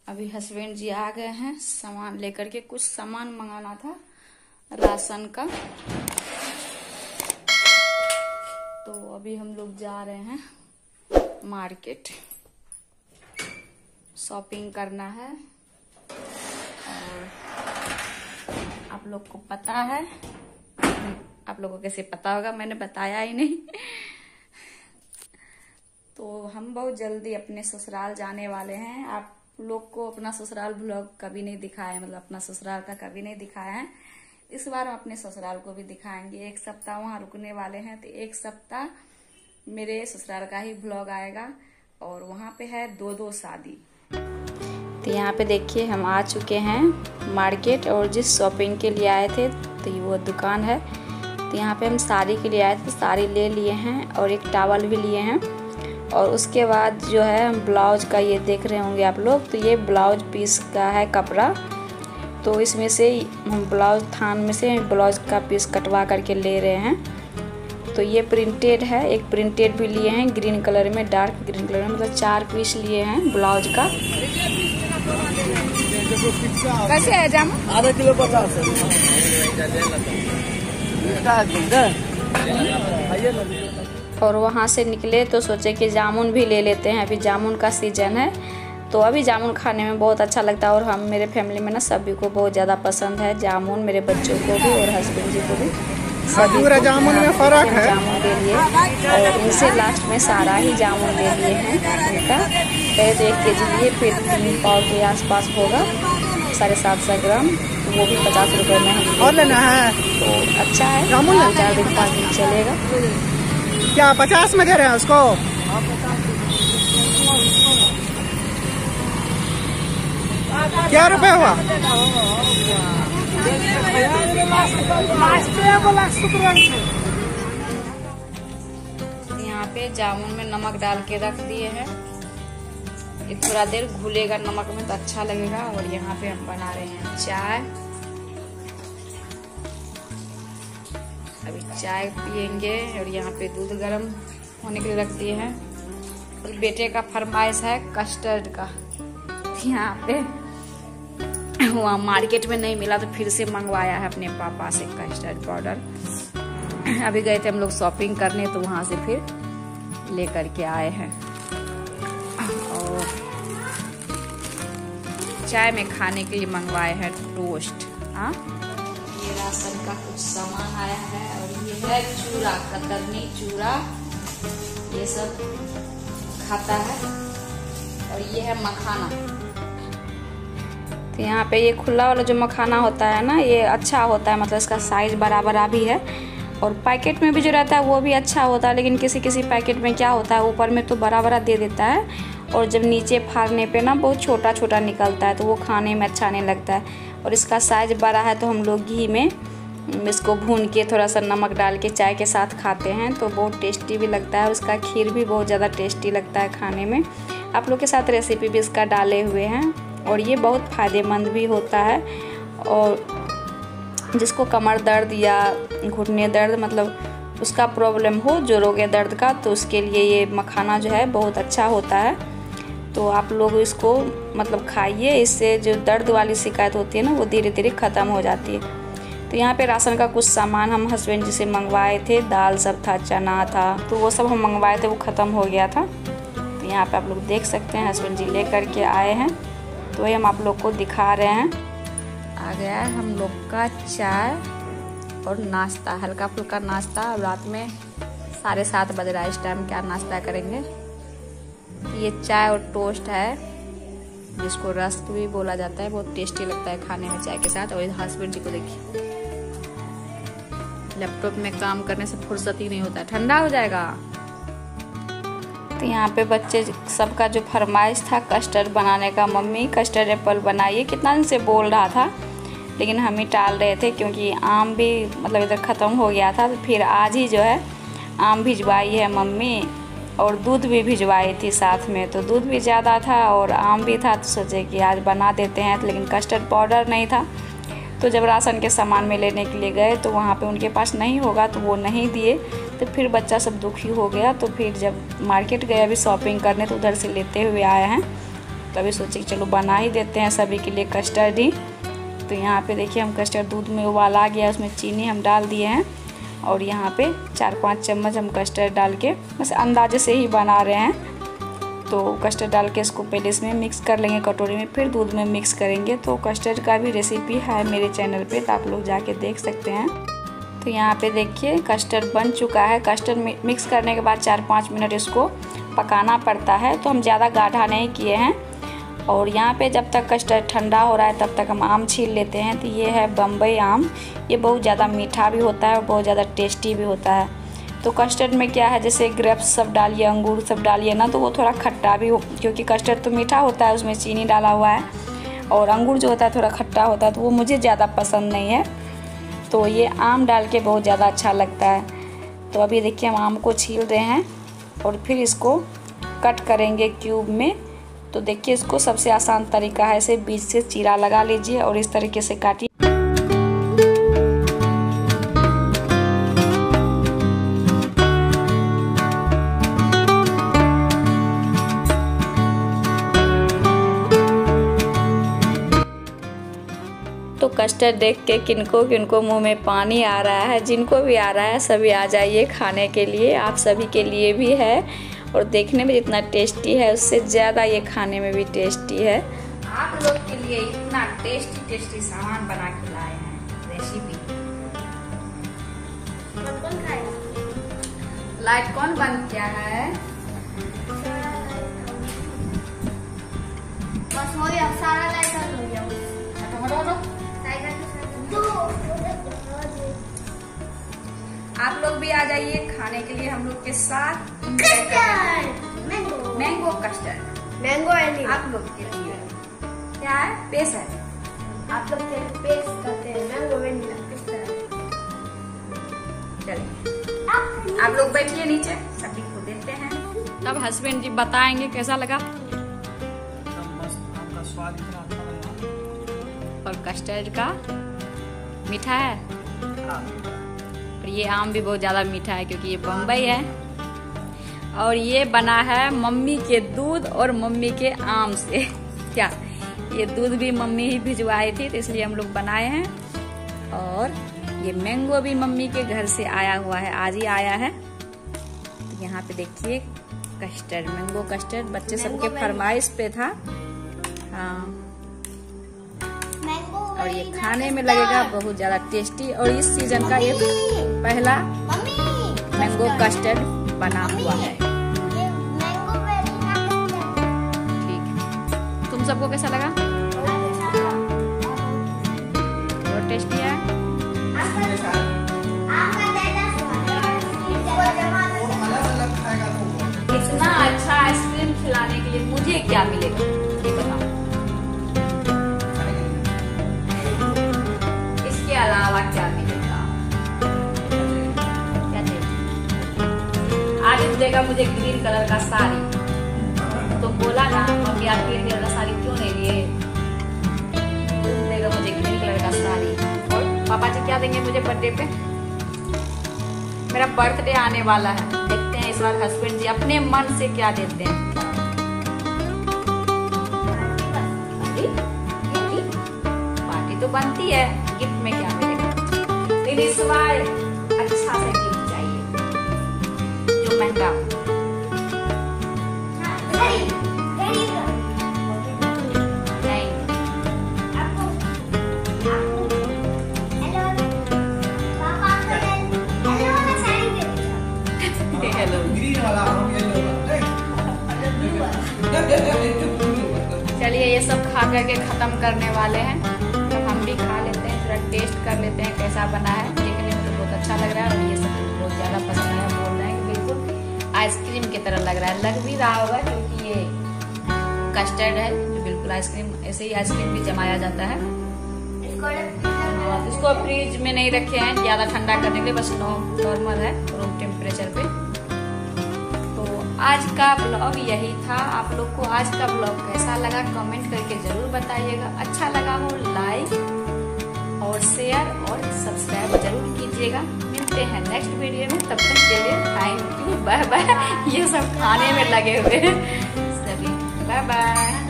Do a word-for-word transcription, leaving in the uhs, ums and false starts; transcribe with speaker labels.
Speaker 1: अभी हस्बैंड जी आ गए हैं सामान लेकर के। कुछ सामान मंगाना था राशन का, तो अभी हम लोग जा रहे हैं मार्केट, शॉपिंग करना है। और आप लोग को पता है, आप लोगों को कैसे पता होगा, मैंने बताया ही नहीं। तो हम बहुत जल्दी अपने ससुराल जाने वाले हैं। आप लोग को अपना ससुराल व्लॉग कभी नहीं दिखाया है, मतलब अपना ससुराल का कभी नहीं दिखाया है। इस बार हम अपने ससुराल को भी दिखाएंगे। एक सप्ताह वहां रुकने वाले हैं, तो एक सप्ताह मेरे ससुराल का ही व्लॉग आएगा। और वहां पे है दो दो शादी। तो यहाँ पे देखिए हम आ चुके हैं मार्केट, और जिस शॉपिंग के लिए आए थे तो ये वो दुकान है। तो यहाँ पे हम साड़ी के लिए आए थे, साड़ी ले लिए हैं और एक टॉवल भी लिए हैं। और उसके बाद जो है हम ब्लाउज का, ये देख रहे होंगे आप लोग, तो ये ब्लाउज पीस का है कपड़ा। तो इसमें से हम ब्लाउज थान में से ब्लाउज का पीस कटवा करके ले रहे हैं। तो ये प्रिंटेड है, एक प्रिंटेड भी लिए हैं ग्रीन कलर में, डार्क ग्रीन कलर में, मतलब चार पीस लिए हैं ब्लाउज का। कैसे है जामुन?
Speaker 2: आधा किलो पचास है।
Speaker 1: और वहाँ से निकले तो सोचे कि जामुन भी ले लेते हैं, अभी जामुन का सीजन है। तो अभी जामुन खाने में बहुत अच्छा लगता है, और हम मेरे फैमिली में ना सभी को बहुत ज़्यादा पसंद है जामुन, मेरे बच्चों को भी और हस्बैंड जी को भी।
Speaker 2: खजूर जामुन में फर्क है।
Speaker 1: जामुन ले लिए और इनसे लास्ट में सारा ही जामुन ले लिए हैं इनका। पहले तो एक के जी लिए, फिर तीन पाव के आसपास होगा, साढ़े सात सौ ग्राम, वो भी पचास रुपये में है।
Speaker 2: और लेना है
Speaker 1: तो अच्छा है,
Speaker 2: जामुन
Speaker 1: दो चार दिन पाँच दिन चलेगा।
Speaker 2: क्या पचास में दे रहे हैं उसको? क्या रुपए हुआ?
Speaker 1: यहाँ पे जामुन में नमक डाल के रख दिए हैं, ये थोड़ा देर घुलेगा नमक में तो अच्छा लगेगा। और यहाँ पे हम बना रहे हैं चाय, अभी चाय पियेंगे। और यहाँ पे दूध गर्म होने के लिए रख दिए हैं। और बेटे का फरमाइश है कस्टर्ड का, यहाँ पे वहाँ मार्केट में नहीं मिला तो फिर से मंगवाया है अपने पापा से कस्टर्ड पाउडर। अभी गए थे हम लोग शॉपिंग करने, तो वहाँ से फिर ले करके आए हैं। और चाय में खाने के लिए मंगवाए हैं टोस्ट। हाँ, ये राशन का कुछ सामान आया है। और ये है चूड़ा, कतरनी चूड़ा, ये सब खाता है। और ये है मखाना। तो यहाँ पे ये खुला वाला जो मखाना होता है ना, ये अच्छा होता है, मतलब इसका साइज बड़ा बड़ा भी है। और पैकेट में भी जो रहता है वो भी अच्छा होता है, लेकिन किसी किसी पैकेट में क्या होता है, ऊपर में तो बड़ा बड़ा दे देता है, और जब नीचे फाड़ने पे ना बहुत छोटा छोटा निकलता है, तो वो खाने में अच्छा नहीं लगता है। और इसका साइज बड़ा है, तो हम लोग घी में इसको भून के थोड़ा सा नमक डाल के चाय के साथ खाते हैं, तो बहुत टेस्टी भी लगता है। और उसका खीर भी बहुत ज़्यादा टेस्टी लगता है खाने में। आप लोग के साथ रेसिपी भी इसका डाले हुए हैं। और ये बहुत फ़ायदेमंद भी होता है। और जिसको कमर दर्द या घुटने दर्द, मतलब उसका प्रॉब्लम हो, जोड़ों के दर्द का, तो उसके लिए ये मखाना जो है बहुत अच्छा होता है। तो आप लोग इसको मतलब खाइए, इससे जो दर्द वाली शिकायत होती है ना, वो धीरे धीरे ख़त्म हो जाती है। तो यहाँ पे राशन का कुछ सामान हम हस्बैंड जी से मंगवाए थे, दाल सब था, चना था, तो वो सब हम मंगवाए थे, वो ख़त्म हो गया था। तो यहाँ पे आप लोग देख सकते हैं हस्बैंड जी ले करके आए हैं, तो वही हम आप लोग को दिखा रहे हैं। आ गया है हम लोग का चाय और नाश्ता, हल्का फुल्का नाश्ता। रात में साढ़े सात बज रहा है, इस टाइम क्या नाश्ता करेंगे। ये चाय और टोस्ट है, जिसको रस्क भी बोला जाता है, बहुत टेस्टी लगता है खाने में चाय के साथ। और हस्बैंड जी को देखिए, लैपटॉप में काम करने से फुर्सत ही नहीं होता, ठंडा हो जाएगा। तो यहाँ पे बच्चे सबका जो फरमाइश था कस्टर्ड बनाने का, मम्मी कस्टर्ड एप्पल बनाइए, कितना दिन से बोल रहा था, लेकिन हम ही टाल रहे थे क्योंकि आम भी मतलब इधर ख़त्म हो गया था। तो फिर आज ही जो है आम भिजवाई है मम्मी, और दूध भी भिजवाई थी साथ में। तो दूध भी ज़्यादा था और आम भी था, तो सोचे कि आज बना देते हैं। तो लेकिन कस्टर्ड पाउडर नहीं था, तो जब राशन के सामान में लेने के लिए गए तो वहाँ पे उनके पास नहीं होगा, तो वो नहीं दिए। तो फिर बच्चा सब दुखी हो गया। तो फिर जब मार्केट गए अभी शॉपिंग करने, तो उधर से लेते हुए आए हैं। तभी सोचे कि चलो बना ही देते हैं सभी के लिए कस्टर्ड ही। तो यहाँ पे देखिए हम कस्टर्ड दूध में उबाल आ गया, उसमें चीनी हम डाल दिए हैं और यहाँ पे चार पाँच चम्मच हम कस्टर्ड डाल के बस अंदाजे से ही बना रहे हैं। तो कस्टर्ड डाल के इसको पहले इसमें मिक्स कर लेंगे कटोरी में, फिर दूध में मिक्स करेंगे। तो कस्टर्ड का भी रेसिपी है मेरे चैनल पे, तो आप लोग जाके देख सकते हैं। तो यहाँ पे देखिए कस्टर्ड बन चुका है। कस्टर्ड मिक्स करने के बाद चार पाँच मिनट इसको पकाना पड़ता है, तो हम ज़्यादा गाढ़ा नहीं किए हैं। और यहाँ पे जब तक कस्टर्ड ठंडा हो रहा है तब तक हम आम छील लेते हैं। तो ये है बम्बई आम, ये बहुत ज़्यादा मीठा भी होता है और बहुत ज़्यादा टेस्टी भी होता है। तो कस्टर्ड में क्या है, जैसे ग्रेप्स सब डालिए, अंगूर सब डालिए ना, तो वो थोड़ा खट्टा भी हो, क्योंकि कस्टर्ड तो मीठा होता है, उसमें चीनी डाला हुआ है, और अंगूर जो होता है थोड़ा खट्टा होता है, तो वो मुझे ज़्यादा पसंद नहीं है। तो ये आम डाल के बहुत ज़्यादा अच्छा लगता है। तो अभी देखिए हम आम को छील रहे हैं और फिर इसको कट करेंगे क्यूब में। तो देखिए इसको सबसे आसान तरीका है, इसे बीच से चीरा लगा लीजिए और इस तरीके से काटिए। तो कस्टर्ड देख के किनको किनको मुंह में पानी आ रहा है, जिनको भी आ रहा है सभी आ जाइए खाने के लिए, आप सभी के लिए भी है। और देखने में जितना टेस्टी है उससे ज़्यादा ये खाने में भी टेस्टी है। आप लोग के लिए इतना टेस्टी टेस्टी सामान बना के लाए हैं, रेसिपी। कौन खाएगा? लाइट कौन बंद किया है? बस हो गया, सारा लाइट बंद हो गया। आप लोग भी आ जाइए खाने के लिए हम लोग के साथ। मैंगो मैंगो कस्टर्ड, मैंगो आप लोग के लिए क्या है? पेश है, आप लोग के पेश करते हैं मैंगो वेनिला कस्टर्ड। चलिए आप लोग बैठिए नीचे, सभी को देते हैं, तब हस्बैंड जी बताएंगे कैसा लगा।
Speaker 2: आपका स्वाद इतना अच्छा लगा।
Speaker 1: और कस्टर्ड का मीठा है और ये आम भी बहुत ज़्यादा मीठा है क्योंकि ये बम्बई है। और ये बना है मम्मी के दूध और मम्मी के आम से। क्या ये दूध भी मम्मी ही भिजवाई थी, तो इसलिए हम लोग बनाए हैं। और ये मैंगो भी मम्मी के घर से आया हुआ है, आज ही आया है। तो यहाँ पे देखिए कस्टर्ड, मैंगो कस्टर्ड बच्चे सबके फरमाइश पे था। हाँ, और ये खाने में लगेगा बहुत ज्यादा टेस्टी। और इस सीजन का ये पहला मैंगो कस्टर्ड बना हुआ है। ठीक है, तुम सबको कैसा लगा? बहुत टेस्टी है। इतना अच्छा आइसक्रीम खिलाने के लिए मुझे क्या मिलेगा ये बताओ? इसके अलावा क्या मिलेगा? क्या चाहिए? आज देगा मुझे ग्रीन कलर का साड़ी, तो बोला ना मम्मी आप ग्रीन कलर का साड़ी क्यों नहीं लिए? देगा मुझे ग्रीन कलर का साड़ी। और पापा जी क्या देंगे मुझे बर्थडे पे? मेरा बर्थडे आने वाला है, देखते हैं इस बार हस्बैंड जी अपने मन से क्या देते हैं। पार्टी तो बनती है, गिफ्ट में क्या मिलेगा? लेकिन इस बार अच्छा सा गिफ्ट चाहिए जो महंगा। चलिए ये सब खा करके खत्म करने वाले हैं, तो हम भी खा लेते हैं, थोड़ा टेस्ट कर लेते हैं कैसा बना है। देखने में तो बहुत अच्छा लग रहा है और ये सब बहुत ज्यादा पसंद है। बोल रहे हैं कि बिल्कुल आइसक्रीम की तरह लग रहा है, लग भी रहा होगा क्योंकि ये कस्टर्ड है जो बिल्कुल आइसक्रीम, ऐसे ही आइसक्रीम भी जमाया जाता है। इसको फ्रिज में नहीं रखे हैं ज्यादा ठंडा करने के लिए, बस नॉर्मल है रूम टेम्परेचर पे। आज का ब्लॉग यही था। आप लोग को आज का ब्लॉग कैसा लगा कमेंट करके जरूर बताइएगा। अच्छा लगा हो लाइक और शेयर और सब्सक्राइब जरूर कीजिएगा। मिलते हैं नेक्स्ट वीडियो में, तब तक के लिए थैंक यू, बाय बाय। ये सब खाने में लगे हुए सभी, बाय बाय।